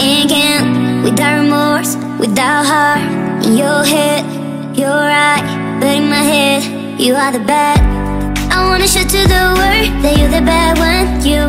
again, without remorse, without heart. In your head, you're right, but in my head, you are the bad. I wanna show to the world that you're the bad one. You